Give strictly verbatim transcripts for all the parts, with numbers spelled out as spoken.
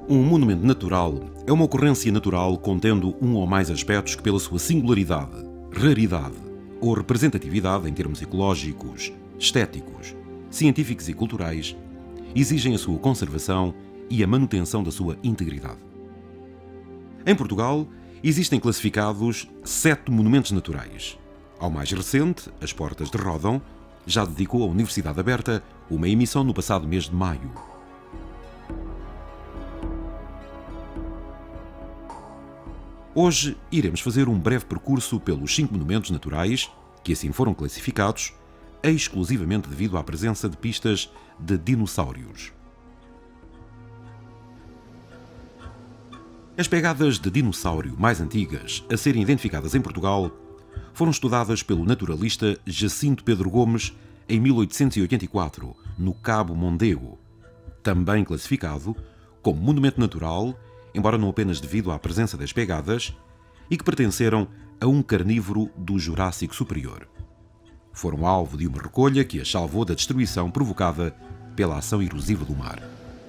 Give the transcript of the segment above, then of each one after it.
Um monumento natural é uma ocorrência natural contendo um ou mais aspectos que, pela sua singularidade, raridade ou representatividade em termos ecológicos, estéticos, científicos e culturais, exigem a sua conservação e a manutenção da sua integridade. Em Portugal, existem classificados sete monumentos naturais. Ao mais recente, As Portas de Ródão, já dedicou à Universidade Aberta uma emissão no passado mês de maio. Hoje iremos fazer um breve percurso pelos cinco monumentos naturais, que assim foram classificados, exclusivamente devido à presença de pistas de dinossauros. As pegadas de dinossauro mais antigas a serem identificadas em Portugal foram estudadas pelo naturalista Jacinto Pedro Gomes em mil oitocentos e oitenta e quatro, no Cabo Mondego, também classificado como monumento natural, embora não apenas devido à presença das pegadas, e que pertenceram a um carnívoro do Jurássico Superior. Foram alvo de uma recolha que as salvou da destruição provocada pela ação erosiva do mar.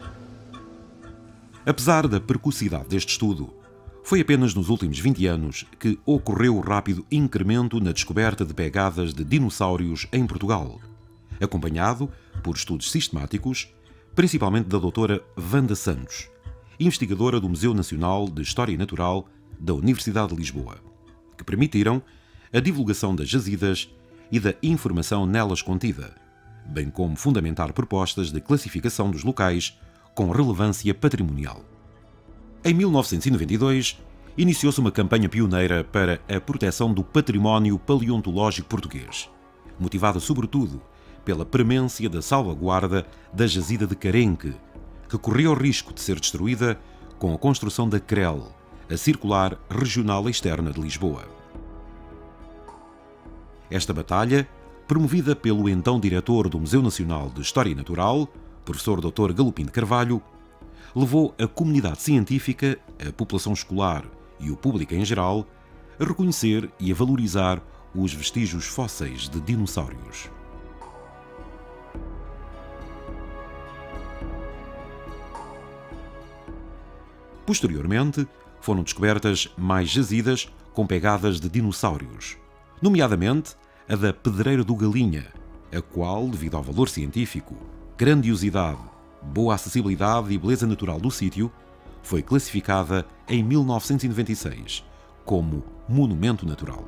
Apesar da precocidade deste estudo, foi apenas nos últimos vinte anos que ocorreu o rápido incremento na descoberta de pegadas de dinossauros em Portugal, acompanhado por estudos sistemáticos, principalmente da doutora Wanda Santos, investigadora do Museu Nacional de História Natural da Universidade de Lisboa, que permitiram a divulgação das jazidas e da informação nelas contida, bem como fundamentar propostas de classificação dos locais com relevância patrimonial. Em mil novecentos e noventa e dois, iniciou-se uma campanha pioneira para a proteção do património paleontológico português, motivada sobretudo pela premência da salvaguarda da jazida de Carenque, que corria o risco de ser destruída com a construção da C R E L, a Circular Regional Externa de Lisboa. Esta batalha, promovida pelo então diretor do Museu Nacional de História Natural, professor doutor Galopim de Carvalho, levou a comunidade científica, a população escolar e o público em geral a reconhecer e a valorizar os vestígios fósseis de dinossauros. Posteriormente, foram descobertas mais jazidas com pegadas de dinossauros, nomeadamente a da Pedreira do Galinha, a qual, devido ao valor científico, grandiosidade, boa acessibilidade e beleza natural do sítio, foi classificada em mil novecentos e noventa e seis como Monumento Natural.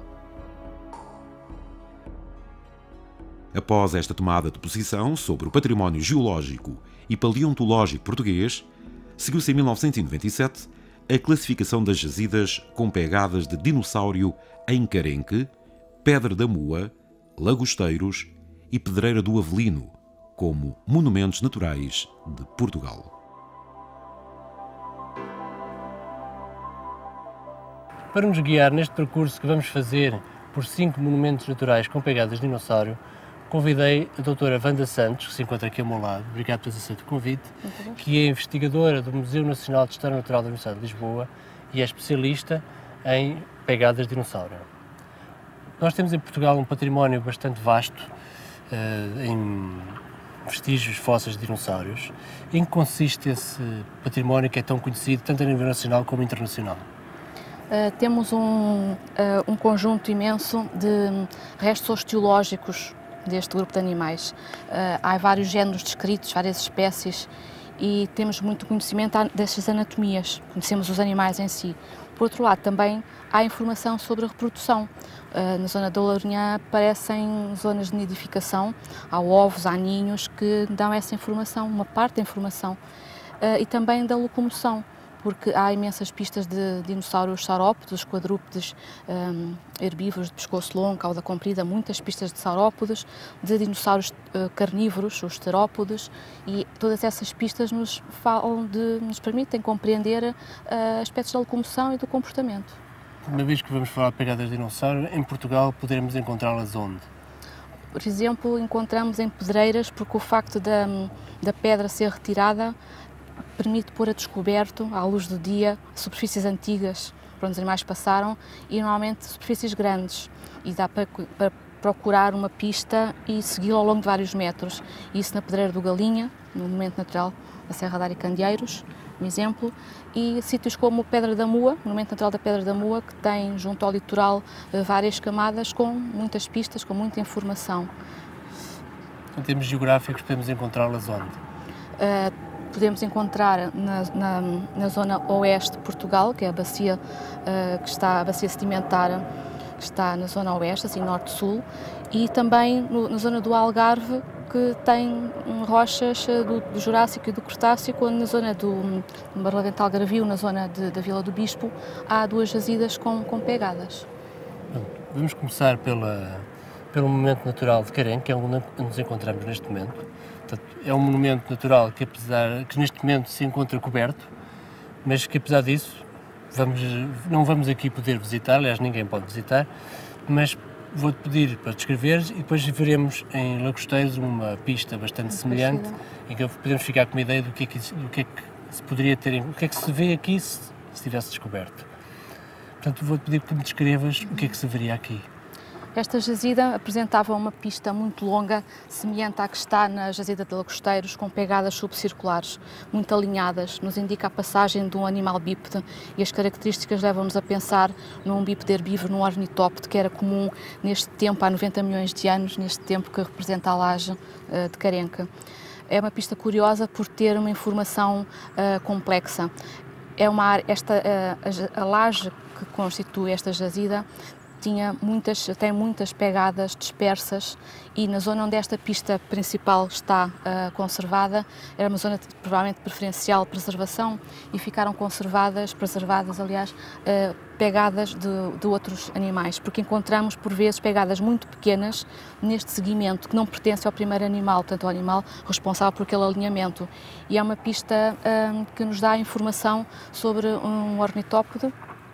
Após esta tomada de posição sobre o património geológico e paleontológico português, seguiu-se em mil novecentos e noventa e sete a classificação das jazidas com pegadas de dinossauro em Carenque, Pedra da Moa, Lagosteiros e Pedreira do Avelino como monumentos naturais de Portugal. Para nos guiar neste percurso que vamos fazer por cinco monumentos naturais com pegadas de dinossauro, convidei a doutora Wanda Santos, que se encontra aqui ao meu lado, obrigado por ter aceito o convite, que é investigadora do Museu Nacional de História Natural da Universidade de Lisboa e é especialista em pegadas de dinossauro. Nós temos em Portugal um património bastante vasto uh, em vestígios fósseis de dinossauros. Em que consiste esse património que é tão conhecido tanto a nível nacional como internacional? Uh, temos um, uh, um conjunto imenso de restos osteológicos deste grupo de animais. Uh, há vários géneros descritos, várias espécies, e temos muito conhecimento destas anatomias, conhecemos os animais em si. Por outro lado, também há informação sobre a reprodução. Uh, na zona da Lourinhã aparecem zonas de nidificação, há ovos, há ninhos que dão essa informação, uma parte da informação, uh, e também da locomoção, porque há imensas pistas de dinossauros saurópodes, quadrúpedes, um, herbívoros de pescoço longo, cauda comprida, muitas pistas de saurópodes, de dinossauros uh, carnívoros, os terópodes, e todas essas pistas nos, falam de, nos permitem compreender uh, aspectos da locomoção e do comportamento. Uma vez que vamos falar de pegadas de dinossauro, em Portugal poderemos encontrá-las onde? Por exemplo, encontramos em pedreiras, porque o facto da, da pedra ser retirada permite pôr a descoberto, à luz do dia, superfícies antigas por onde os animais passaram e normalmente superfícies grandes, e dá para, para procurar uma pista e segui-la ao longo de vários metros. Isso na Pedreira do Galinha, no Monumento Natural da Serra da Aricandeeiros, um exemplo, e sítios como Pedra da Mua, o Monumento Natural da Pedra da Mua, que tem junto ao litoral várias camadas com muitas pistas, com muita informação. Em termos geográficos, podemos encontrá-las onde? Uh, podemos encontrar na, na, na zona oeste de Portugal, que é a bacia, uh, que está, a bacia sedimentar, que está na zona oeste, assim norte-sul, e também no, na zona do Algarve, que tem rochas do, do Jurássico e do Cretácico, na zona do, do Barlavento Algarvio, na zona de, da Vila do Bispo, há duas jazidas com, com pegadas. Vamos começar pela, pelo Monumento Natural de Carenque, que é onde nos encontramos neste momento. Portanto, é um monumento natural que, apesar, que neste momento se encontra coberto, mas que apesar disso vamos, não vamos aqui poder visitar, aliás ninguém pode visitar, mas vou-te pedir para descreveres e depois veremos em Lagosteiros uma pista bastante semelhante em que podemos ficar com uma ideia do que é que, do que, é que se poderia ter, o que é que se vê aqui se, se tivesse descoberto. Portanto, vou-te pedir que me descrevas o que é que se veria aqui. Esta jazida apresentava uma pista muito longa, semelhante à que está na jazida de Lagosteiros, com pegadas subcirculares, muito alinhadas, nos indica a passagem de um animal bípede e as características levam-nos a pensar num bípede herbívoro, num ornitópode, que era comum neste tempo, há noventa milhões de anos, neste tempo que representa a laje uh, de Carenque. É uma pista curiosa por ter uma informação uh, complexa. É uma, esta, uh, a, a laje que constitui esta jazida tinha muitas, tem muitas pegadas dispersas e na zona onde esta pista principal está uh, conservada, era uma zona de, provavelmente preferencial preservação e ficaram conservadas, preservadas aliás, uh, pegadas de, de outros animais, porque encontramos por vezes pegadas muito pequenas neste segmento que não pertence ao primeiro animal, portanto ao animal responsável por aquele alinhamento. E é uma pista uh, que nos dá informação sobre um ornitópode.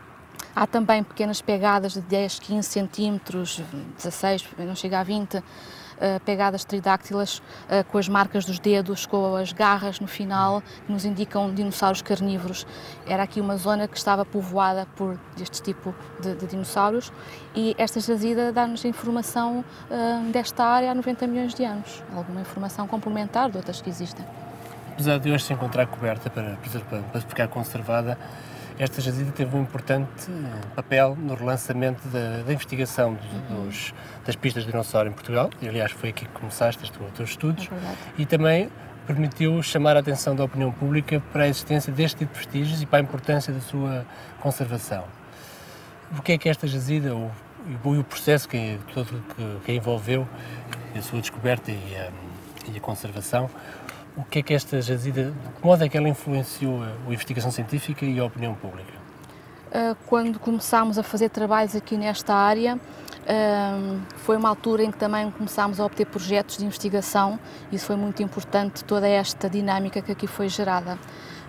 Há também pequenas pegadas de dez, quinze centímetros, dezasseis, não chega a vinte, uh, pegadas tridáctilas uh, com as marcas dos dedos, com as garras no final, que nos indicam dinossauros carnívoros. Era aqui uma zona que estava povoada por este tipo de, de dinossauros e esta jazida dá-nos informação uh, desta área há noventa milhões de anos, alguma informação complementar de outras que existem. Apesar de hoje se encontrar coberta para, para ficar conservada, esta jazida teve um importante papel no relançamento da, da investigação dos, dos, das pistas de dinossauro em Portugal, e aliás foi aqui que começaste os teus estudos, é e também permitiu chamar a atenção da opinião pública para a existência deste tipo de vestígios e para a importância da sua conservação. O que é que esta jazida, o, o processo que, todo, que, que a envolveu, a sua descoberta e a, e a conservação, o que é que esta jazida, de que modo é que ela influenciou a investigação científica e a opinião pública? Quando começámos a fazer trabalhos aqui nesta área, foi uma altura em que também começámos a obter projetos de investigação, e isso foi muito importante, toda esta dinâmica que aqui foi gerada.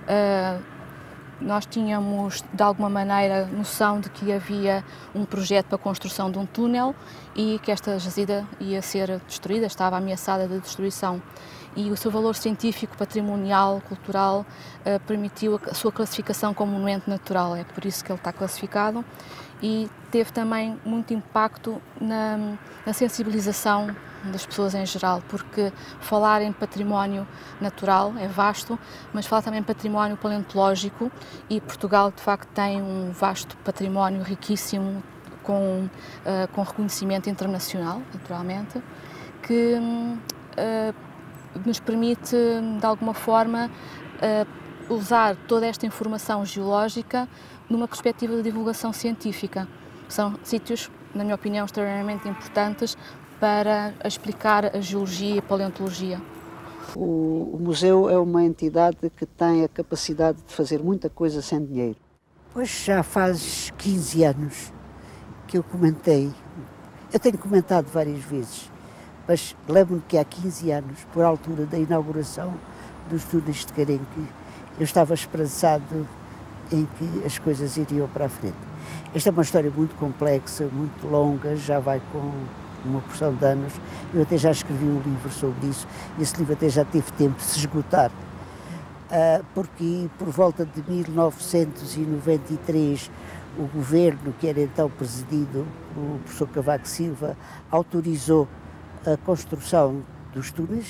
Nós tínhamos, de alguma maneira, noção de que havia um projeto para a construção de um túnel e que esta jazida ia ser destruída, estava ameaçada de destruição. E o seu valor científico, patrimonial, cultural, uh, permitiu a sua classificação como monumento natural. É por isso que ele está classificado e teve também muito impacto na, na sensibilização das pessoas em geral, porque falar em património natural é vasto, mas falar também em património paleontológico, e Portugal de facto tem um vasto património riquíssimo com, uh, com reconhecimento internacional, naturalmente, que uh, nos permite, de alguma forma, uh, usar toda esta informação geológica numa perspectiva de divulgação científica. São sítios, na minha opinião, extremamente importantes para explicar a geologia e a paleontologia. O, o museu é uma entidade que tem a capacidade de fazer muita coisa sem dinheiro. Pois já faz quinze anos que eu comentei, eu tenho comentado várias vezes, mas lembro-me que há quinze anos, por altura da inauguração dos túneis de Carenque, eu estava esperançado em que as coisas iriam para a frente. Esta é uma história muito complexa, muito longa, já vai com uma porção de anos. Eu até já escrevi um livro sobre isso, e esse livro até já teve tempo de se esgotar, porque por volta de mil novecentos e noventa e três o governo, que era então presidido pelo professor Cavaco Silva, autorizou a construção dos túneis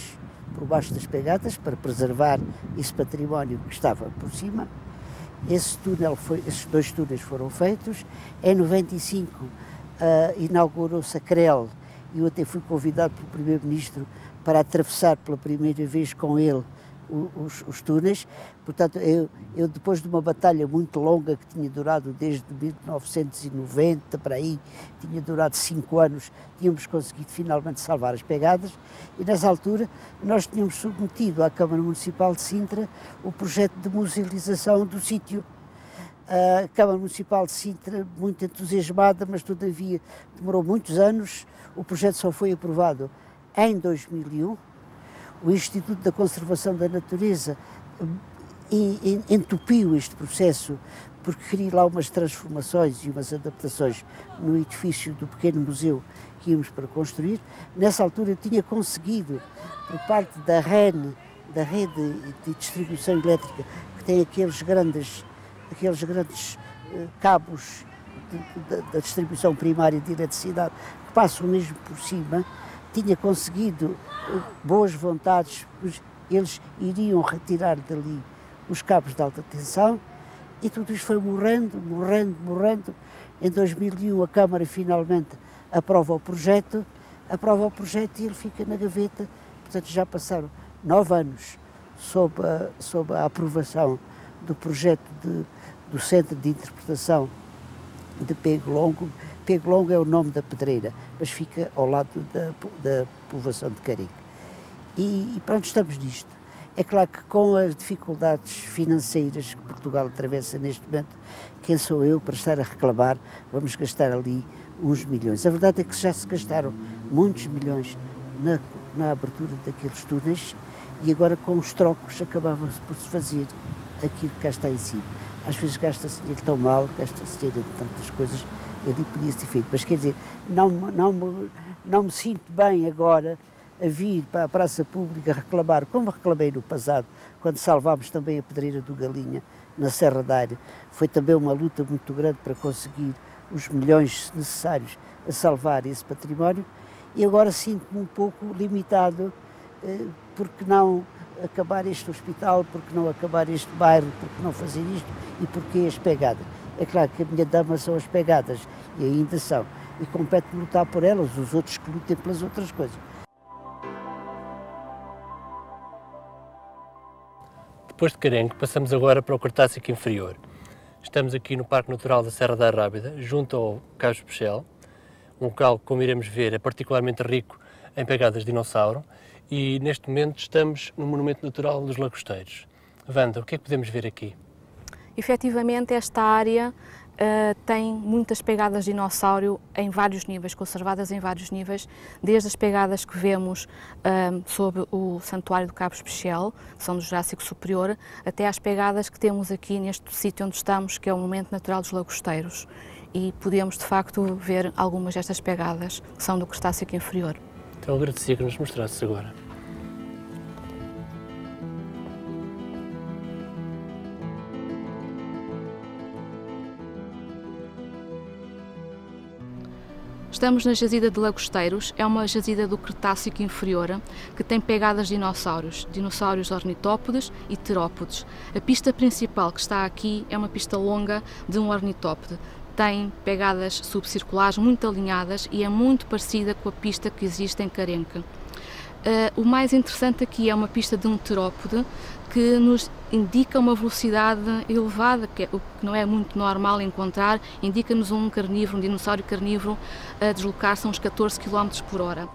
por baixo das pegadas para preservar esse património que estava por cima. Esse túnel foi, esses dois túneis foram feitos. Em noventa e cinco uh, inaugurou-se a CREL e eu até fui convidado pelo Primeiro-Ministro para atravessar pela primeira vez com ele os, os túneis. Portanto, eu, eu depois de uma batalha muito longa que tinha durado desde mil novecentos e noventa para aí, tinha durado cinco anos, tínhamos conseguido finalmente salvar as pegadas e nessa altura nós tínhamos submetido à Câmara Municipal de Sintra o projeto de musealização do sítio. A Câmara Municipal de Sintra, muito entusiasmada, mas todavia demorou muitos anos, o projeto só foi aprovado em dois mil e um. O Instituto da Conservação da Natureza entupiu este processo porque queria lá umas transformações e umas adaptações no edifício do pequeno museu que íamos para construir. Nessa altura eu tinha conseguido, por parte da R E N, da Rede de Distribuição Elétrica, que tem aqueles grandes, aqueles grandes uh, cabos de, de, da distribuição primária de eletricidade, que passam mesmo por cima, tinha conseguido boas vontades, eles iriam retirar dali os cabos de alta tensão e tudo isto foi morrendo, morrendo, morrendo. Em dois mil e um a Câmara finalmente aprova o projeto, aprova o projeto e ele fica na gaveta, portanto já passaram nove anos sob a, sob a aprovação do projeto de, do Centro de Interpretação de Pego Longo. Pego Longo é o nome da pedreira, mas fica ao lado da, da povoação de Caringue. E, e pronto, estamos nisto. É claro que com as dificuldades financeiras que Portugal atravessa neste momento, quem sou eu para estar a reclamar, vamos gastar ali uns milhões. A verdade é que já se gastaram muitos milhões na, na abertura daqueles túneis e agora com os trocos acabava-se por se fazer aquilo que cá está em cima. Às vezes gasta-se dinheiro tão mal, gasta-se dinheiro de tantas coisas, ali podia-se ter feito. Mas quer dizer, não, não, me, não me sinto bem agora a vir para a praça pública reclamar, como reclamei no passado, quando salvámos também a pedreira do Galinha, na Serra da Área. Foi também uma luta muito grande para conseguir os milhões necessários a salvar esse património e agora sinto-me um pouco limitado, eh, porque não acabar este hospital, porque não acabar este bairro, porque não fazer isto e porque as pegadas. É claro que a minha dama são as pegadas e ainda são, e compete-me lutar por elas, os outros que lutem pelas outras coisas. Depois de Carengue, passamos agora para o Cretácico Inferior. Estamos aqui no Parque Natural da Serra da Arrábida, junto ao Cabo Especial, um local que, como iremos ver, é particularmente rico em pegadas de dinossauro, e neste momento estamos no Monumento Natural dos Lagosteiros. Wanda, o que é que podemos ver aqui? Efetivamente, esta área uh, tem muitas pegadas de dinossauro em vários níveis, conservadas em vários níveis, desde as pegadas que vemos uh, sob o Santuário do Cabo Especial, que são do Jurássico Superior, até às pegadas que temos aqui neste sítio onde estamos, que é o Monumento Natural dos Lagosteiros. E podemos, de facto, ver algumas destas pegadas, que são do Cretácico Inferior. Então, eu agradecia que nos mostrasses agora. Estamos na jazida de Lagosteiros, é uma jazida do Cretácico Inferior que tem pegadas de dinossauros, dinossauros ornitópodes e terópodes. A pista principal que está aqui é uma pista longa de um ornitópode. Tem pegadas subcirculares muito alinhadas e é muito parecida com a pista que existe em Carengue. Uh, o mais interessante aqui é uma pista de um terópode que nos indica uma velocidade elevada, que é o que não é muito normal encontrar, indica-nos um carnívoro, um dinossauro carnívoro a deslocar-se a uns catorze quilómetros por hora.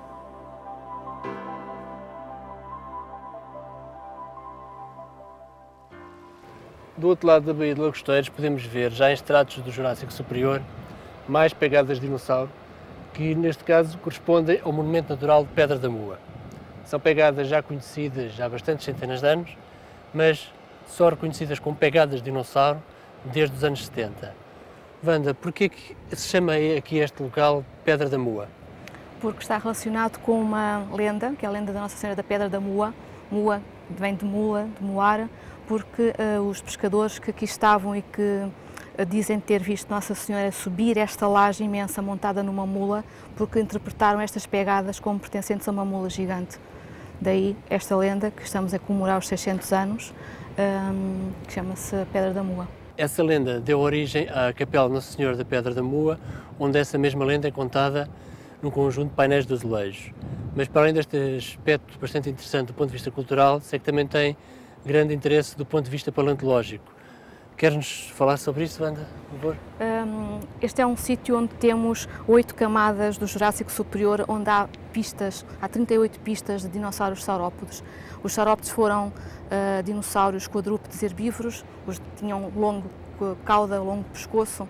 Do outro lado da Baía de Lagosteiros podemos ver, já em estratos do Jurássico Superior, mais pegadas de dinossauro, que neste caso correspondem ao Monumento Natural de Pedra da Moa. São pegadas já conhecidas há bastantes centenas de anos, mas só reconhecidas como pegadas de dinossauro desde os anos setenta. Wanda, porquê que se chama aqui este local Pedra da Moa? Porque está relacionado com uma lenda, que é a lenda da Nossa Senhora da Pedra da Moa. Moa vem de mula, de moar, porque uh, os pescadores que aqui estavam e que uh, dizem ter visto Nossa Senhora subir esta laje imensa montada numa mula, porque interpretaram estas pegadas como pertencentes a uma mula gigante. Daí esta lenda, que estamos a comemorar os seiscentos anos, um, que chama-se Pedra da Mua. Essa lenda deu origem à Capela Nossa Senhora da Pedra da Mua, onde essa mesma lenda é contada num conjunto de painéis de azulejos. Mas para além deste aspecto bastante interessante do ponto de vista cultural, sei que também tem grande interesse do ponto de vista paleontológico. Queres-nos falar sobre isso, Wanda, por favor? Um, este é um sítio onde temos oito camadas do Jurássico Superior, onde há pistas, há trinta e oito pistas de dinossauros saurópodes. Os saurópodes foram uh, dinossauros quadrúpedes herbívoros, os tinham longo cauda, longo pescoço,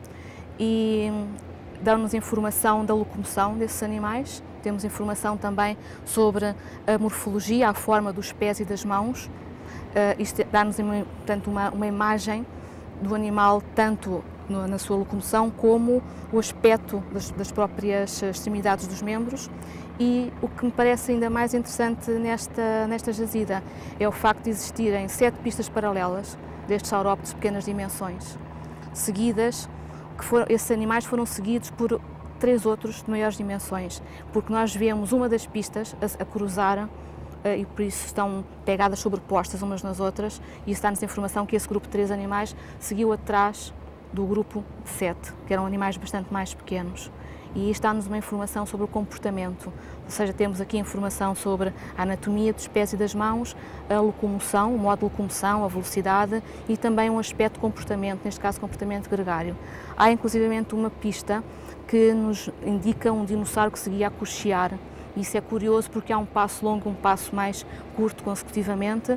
e dão-nos informação da locomoção desses animais. Temos informação também sobre a morfologia, a forma dos pés e das mãos. Uh, isto dá-nos, portanto, uma, uma imagem do animal, tanto no, na sua locomoção, como o aspecto das, das próprias extremidades dos membros. E o que me parece ainda mais interessante nesta, nesta jazida é o facto de existirem sete pistas paralelas destes saurópodes de pequenas dimensões, seguidas, que foram, esses animais foram seguidos por três outros de maiores dimensões, porque nós vemos uma das pistas a, a cruzar e por isso estão pegadas sobrepostas umas nas outras, e isso dá-nos a informação que esse grupo de três animais seguiu atrás do grupo de sete, que eram animais bastante mais pequenos. E isto dá-nos uma informação sobre o comportamento, ou seja, temos aqui informação sobre a anatomia dos pés e das mãos, a locomoção, o modo de locomoção, a velocidade e também um aspecto de comportamento, neste caso comportamento gregário. Há inclusivamente uma pista que nos indica um dinossauro que seguia a cochear. Isso é curioso porque há um passo longo e um passo mais curto consecutivamente,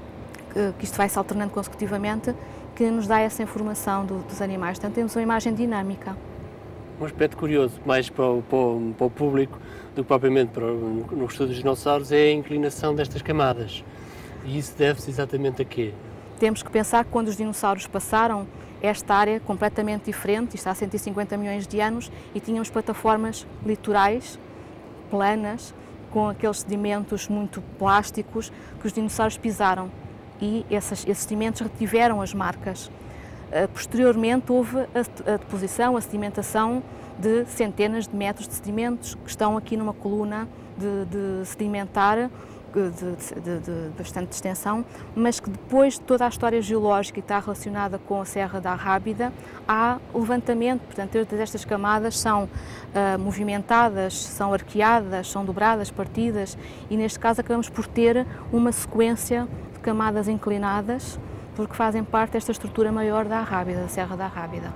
que isto vai se alternando consecutivamente, que nos dá essa informação do, dos animais. Portanto, temos uma imagem dinâmica. Um aspecto curioso, mais para o, para o, para o público do que propriamente para o, no estudo dos dinossauros, é a inclinação destas camadas. E isso deve-se exatamente a quê? Temos que pensar que quando os dinossauros passaram, esta área completamente diferente, isto há cento e cinquenta milhões de anos, e tínhamos plataformas litorais, planas, com aqueles sedimentos muito plásticos que os dinossauros pisaram, e esses, esses sedimentos retiveram as marcas. Uh, posteriormente houve a, a deposição, a sedimentação de centenas de metros de sedimentos que estão aqui numa coluna de, de sedimentar de, de, de bastante extensão, mas que depois de toda a história geológica que está relacionada com a Serra da Arrábida, há levantamento, portanto, todas estas camadas são uh, movimentadas, são arqueadas, são dobradas, partidas, e neste caso acabamos por ter uma sequência de camadas inclinadas, porque fazem parte desta estrutura maior da Arrábida, da Serra da Arrábida.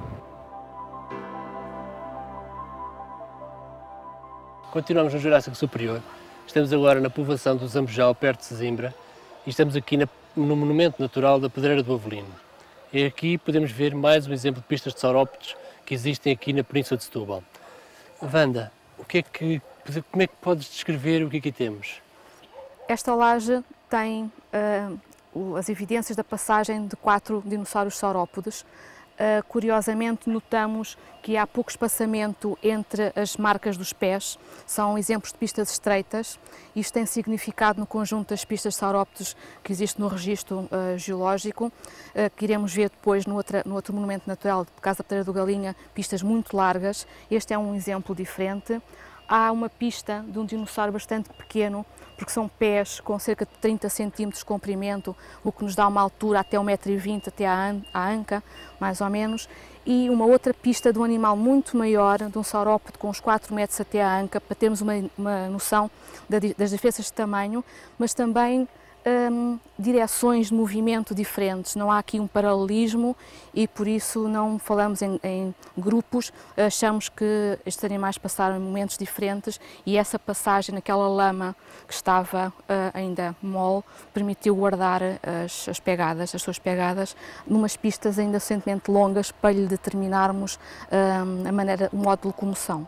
Continuamos no Jurássico Superior. Estamos agora na povoação do Zambojal, perto de Sesimbra, e estamos aqui na, no Monumento Natural da Pedreira do Avelino. E aqui podemos ver mais um exemplo de pistas de saurópodes que existem aqui na Península de Setúbal. Wanda, o que é que, como é que podes descrever o que aqui temos? Esta laje tem uh, as evidências da passagem de quatro dinossauros saurópodes. Uh, curiosamente, notamos que há pouco espaçamento entre as marcas dos pés, são exemplos de pistas estreitas. Isto tem significado no conjunto das pistas de saurópodes que existe no registro uh, geológico, uh, que iremos ver depois no, outra, no outro monumento natural, por causa da Pedreira do Galinha, pistas muito largas. Este é um exemplo diferente. Há uma pista de um dinossauro bastante pequeno, porque são pés com cerca de trinta centímetros de comprimento, o que nos dá uma altura até um metro e vinte, até à anca, mais ou menos, e uma outra pista de um animal muito maior, de um saurópode com uns quatro metros até à anca, para termos uma, uma noção das diferenças de tamanho, mas também hum, direções de movimento diferentes. Não há aqui um paralelismo e por isso não falamos em, em grupos, achamos que estes animais passaram em momentos diferentes e essa passagem naquela lama que estava uh, ainda mole permitiu guardar as, as pegadas, as suas pegadas, numas pistas ainda suficientemente longas para lhe determinarmos uh, a maneira, o modo de locomoção.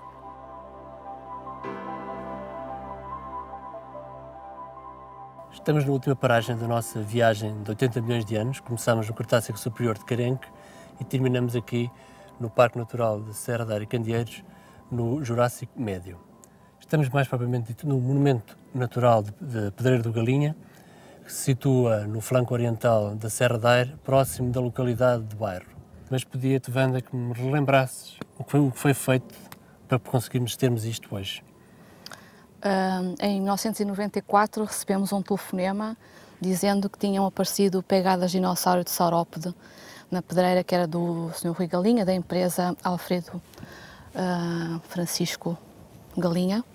Estamos na última paragem da nossa viagem de oitenta milhões de anos. Começámos no Cretácico Superior de Carenque e terminamos aqui no Parque Natural de Serra da Ar e Candeeiros, no Jurássico Médio. Estamos mais propriamente dito no Monumento Natural de, de Pedreira do Galinha, que se situa no flanco oriental da Serra da Ar, próximo da localidade de Bairro. Mas pedia-te, Wanda, que me relembrasses o que foi, o que foi feito para conseguirmos termos isto hoje. Uh, em mil novecentos e noventa e quatro recebemos um telefonema dizendo que tinham aparecido pegadas de dinossauro de saurópode na pedreira que era do senhor Rui Galinha, da empresa Alfredo uh, Francisco Galinha,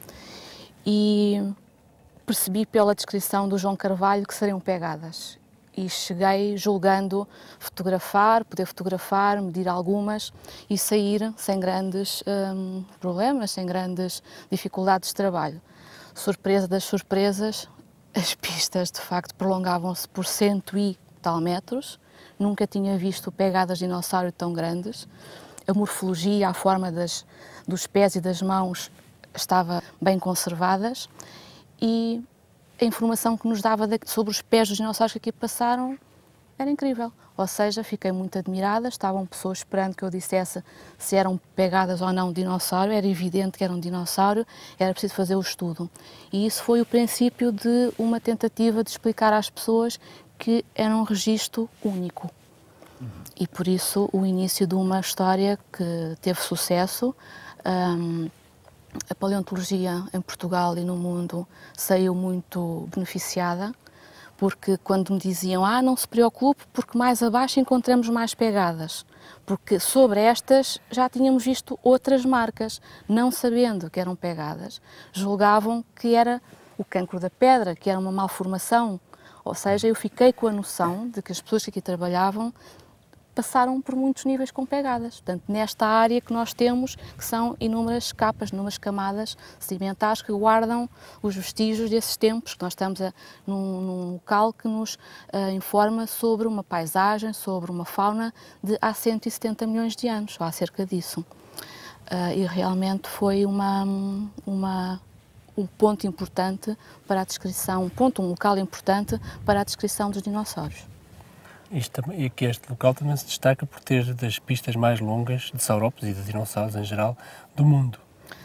e percebi pela descrição do João Carvalho que seriam pegadas. E cheguei julgando fotografar, poder fotografar, medir algumas e sair sem grandes um, problemas, sem grandes dificuldades de trabalho. Surpresa das surpresas, as pistas de facto prolongavam-se por cento e tal metros. Nunca tinha visto pegadas de dinossauro tão grandes. A morfologia, a forma das, dos pés e das mãos estava bem conservadas e a informação que nos dava sobre os pés dos dinossauros que aqui passaram era incrível. Ou seja, fiquei muito admirada, estavam pessoas esperando que eu dissesse se eram pegadas ou não de dinossauro, era evidente que era um dinossauro, era preciso fazer o estudo. E isso foi o princípio de uma tentativa de explicar às pessoas que era um registro único. E por isso o início de uma história que teve sucesso. Um, A paleontologia em Portugal e no mundo saiu muito beneficiada, porque quando me diziam, ah, não se preocupe, porque mais abaixo encontramos mais pegadas, porque sobre estas já tínhamos visto outras marcas, não sabendo que eram pegadas, julgavam que era o cancro da pedra, que era uma malformação, ou seja, eu fiquei com a noção de que as pessoas que aqui trabalhavam passaram por muitos níveis com pegadas. Portanto, nesta área que nós temos, que são inúmeras capas, inúmeras camadas sedimentares que guardam os vestígios desses tempos, que nós estamos a, num, num local que nos uh, informa sobre uma paisagem, sobre uma fauna de há cento e setenta milhões de anos, ou há cerca disso. Uh, e realmente foi uma, uma, um ponto importante para a descrição, um ponto, um local importante para a descrição dos dinossauros. Isto, e que este local também se destaca por ter das pistas mais longas de saurópodes e de dinossauros em geral do mundo.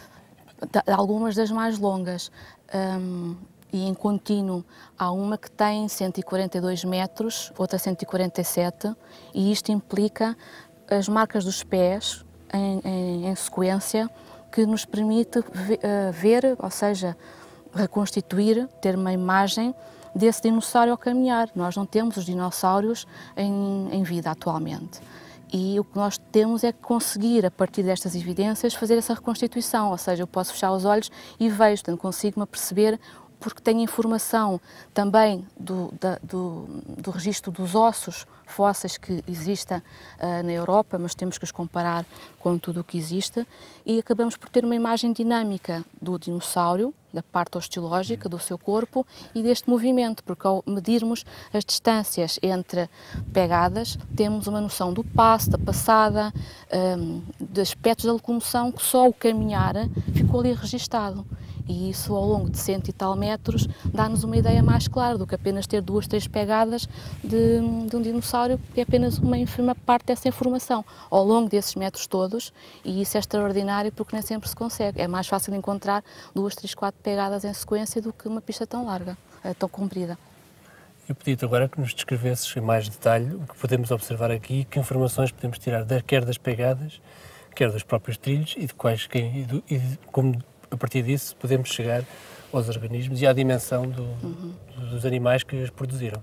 Algumas das mais longas, um, e em contínuo há uma que tem cento e quarenta e dois metros, outra cento e quarenta e sete, e isto implica as marcas dos pés em, em, em sequência, que nos permite ver, uh, ver, ou seja, reconstituir, ter uma imagem desse dinossauro ao caminhar. Nós não temos os dinossauros em, em vida atualmente. E o que nós temos é conseguir, a partir destas evidências, fazer essa reconstituição. Ou seja, eu posso fechar os olhos e vejo, portanto, consigo-me perceber, porque tenho informação também do, da, do, do registro dos ossos fósseis que existem uh, na Europa, mas temos que os comparar com tudo o que existe, e acabamos por ter uma imagem dinâmica do dinossauro, da parte osteológica do seu corpo e deste movimento, porque ao medirmos as distâncias entre pegadas, temos uma noção do passo, da passada, um, de aspectos da locomoção, que só o caminhar ficou ali registado. E isso, ao longo de cento e tal metros, dá-nos uma ideia mais clara do que apenas ter duas, três pegadas de, de um dinossauro, que é apenas uma ínfima parte dessa informação, ao longo desses metros todos, e isso é extraordinário porque nem sempre se consegue. É mais fácil encontrar duas, três, quatro pegadas em sequência do que uma pista tão larga, tão comprida. Eu pedi-te agora que nos descrevesses em mais detalhe o que podemos observar aqui, que informações podemos tirar quer das pegadas, quer dos próprios trilhos e de quais, e, do, e de, como a partir disso podemos chegar aos organismos e à dimensão do, uhum. dos animais que os produziram.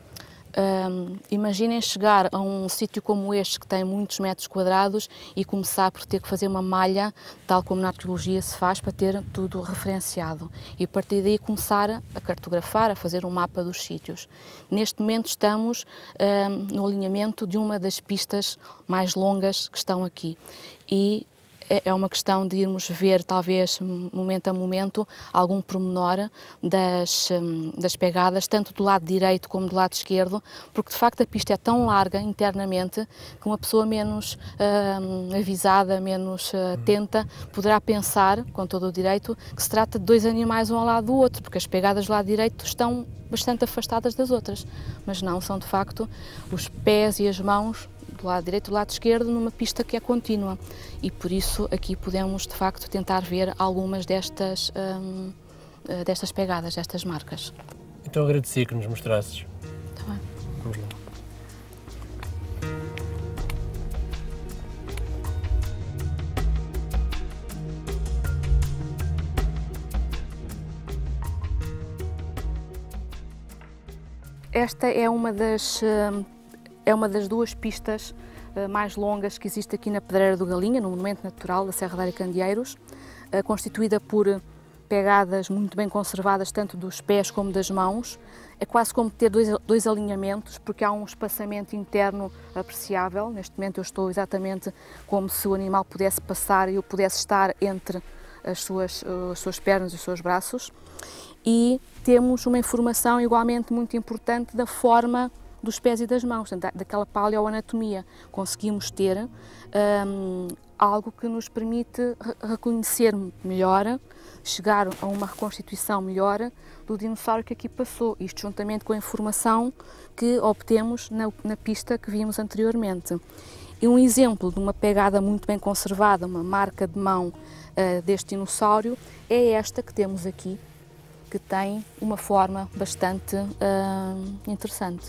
Um, imaginem chegar a um sítio como este, que tem muitos metros quadrados, e começar por ter que fazer uma malha, tal como na arqueologia se faz, para ter tudo referenciado. E a partir daí começar a cartografar, a fazer um mapa dos sítios. Neste momento estamos um, no alinhamento de uma das pistas mais longas que estão aqui. E é uma questão de irmos ver, talvez, momento a momento, algum pormenor das, das pegadas, tanto do lado direito como do lado esquerdo, porque de facto a pista é tão larga internamente que uma pessoa menos uh, avisada, menos uh, atenta, poderá pensar, com todo o direito, que se trata de dois animais um ao lado do outro, porque as pegadas do lado direito estão bastante afastadas das outras. Mas não, são de facto os pés e as mãos do lado direito e do lado esquerdo numa pista que é contínua, e por isso aqui podemos de facto tentar ver algumas destas, hum, destas pegadas, destas marcas. Então agradecia que nos mostrasses. Tá bem. Vamos lá. Esta é uma das, é uma das duas pistas mais longas que existe aqui na Pedreira do Galinha, no Monumento Natural da Serra da Área Candeeiros, constituída por pegadas muito bem conservadas, tanto dos pés como das mãos. É quase como ter dois, dois alinhamentos, porque há um espaçamento interno apreciável. Neste momento eu estou exatamente como se o animal pudesse passar e eu pudesse estar entre as suas, as suas pernas e os seus braços. E temos uma informação igualmente muito importante da forma dos pés e das mãos, daquela paleoanatomia. Conseguimos ter um, algo que nos permite reconhecer melhor, chegar a uma reconstituição melhor do dinossauro que aqui passou, isto juntamente com a informação que obtemos na, na pista que vimos anteriormente. E um exemplo de uma pegada muito bem conservada, uma marca de mão uh, deste dinossauro, é esta que temos aqui, que tem uma forma bastante uh, interessante.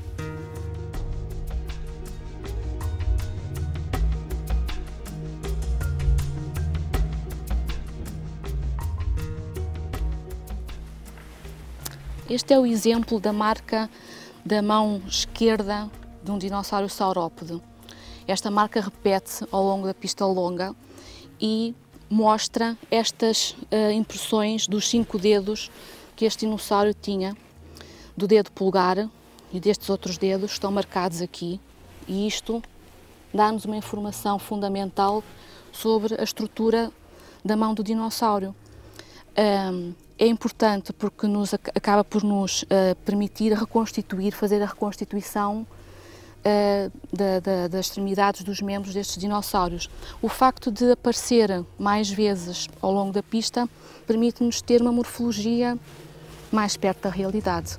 Este é o exemplo da marca da mão esquerda de um dinossauro saurópode. Esta marca repete-se ao longo da pista longa e mostra estas uh, impressões dos cinco dedos que este dinossauro tinha, do dedo polegar e destes outros dedos estão marcados aqui, e isto dá-nos uma informação fundamental sobre a estrutura da mão do dinossauro. Um, é importante porque nos, acaba por nos uh, permitir reconstituir, fazer a reconstituição uh, da, da, das extremidades dos membros destes dinossauros. O facto de aparecer mais vezes ao longo da pista permite-nos ter uma morfologia mais perto da realidade.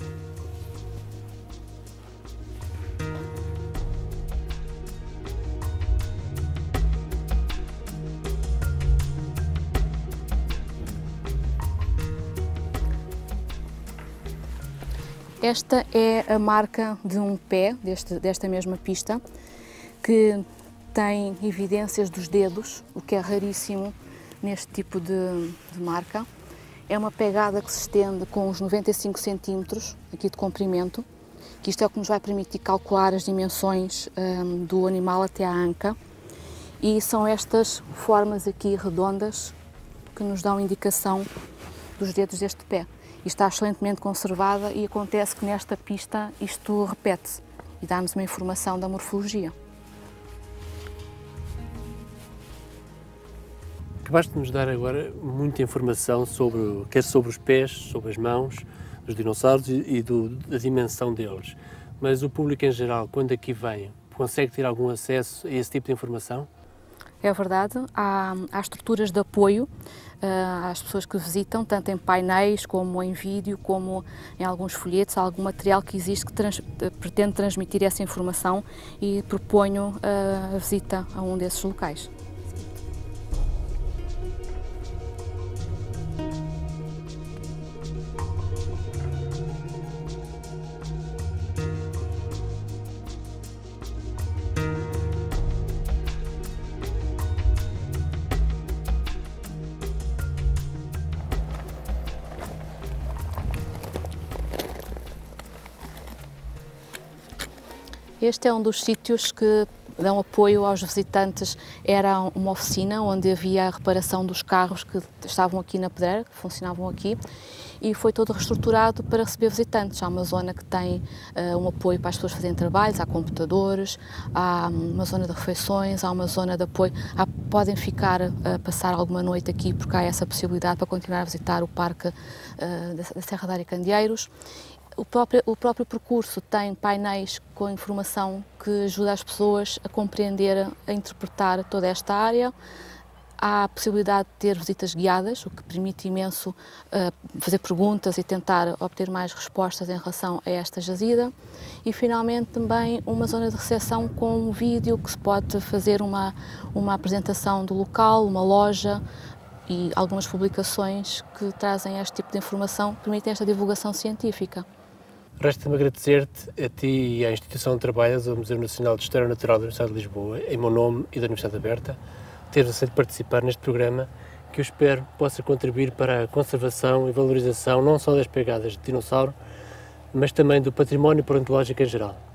Esta é a marca de um pé deste, desta mesma pista, que tem evidências dos dedos, o que é raríssimo neste tipo de, de marca. É uma pegada que se estende com uns noventa e cinco centímetros aqui de comprimento, que isto é o que nos vai permitir calcular as dimensões um, do animal até à anca. E são estas formas aqui redondas que nos dão indicação dos dedos deste pé. E está excelentemente conservada e acontece que nesta pista isto repete-se e dá-nos uma informação da morfologia. Acabaste de nos dar agora muita informação sobre, quer sobre os pés, sobre as mãos dos dinossauros e, e do, da dimensão deles. Mas o público em geral, quando aqui vem, consegue ter algum acesso a esse tipo de informação? É verdade, há, há estruturas de apoio uh, às pessoas que visitam, tanto em painéis, como em vídeo, como em alguns folhetos, há algum material que existe que trans, pretende transmitir essa informação e proponho uh, a visita a um desses locais. Este é um dos sítios que dão apoio aos visitantes. Era uma oficina onde havia a reparação dos carros que estavam aqui na Pedreira, que funcionavam aqui, e foi todo reestruturado para receber visitantes. Há uma zona que tem uh, um apoio para as pessoas fazerem trabalhos, há computadores, há uma zona de refeições, há uma zona de apoio. Há, podem ficar a uh, passar alguma noite aqui porque há essa possibilidade para continuar a visitar o Parque uh, da Serra da Área Candeeiros. O próprio, o próprio percurso tem painéis com informação que ajuda as pessoas a compreender, a interpretar toda esta área. Há a possibilidade de ter visitas guiadas, o que permite imenso uh, fazer perguntas e tentar obter mais respostas em relação a esta jazida. E finalmente também uma zona de recepção com um vídeo que se pode fazer uma, uma apresentação do local, uma loja e algumas publicações que trazem este tipo de informação, que permitem esta divulgação científica. Resta-me agradecer-te a ti e à instituição onde trabalhas, ao Museu Nacional de História Natural da Universidade de Lisboa, em meu nome e da Universidade Aberta, teres aceito participar neste programa que eu espero possa contribuir para a conservação e valorização não só das pegadas de dinossauro, mas também do património paleontológico em geral.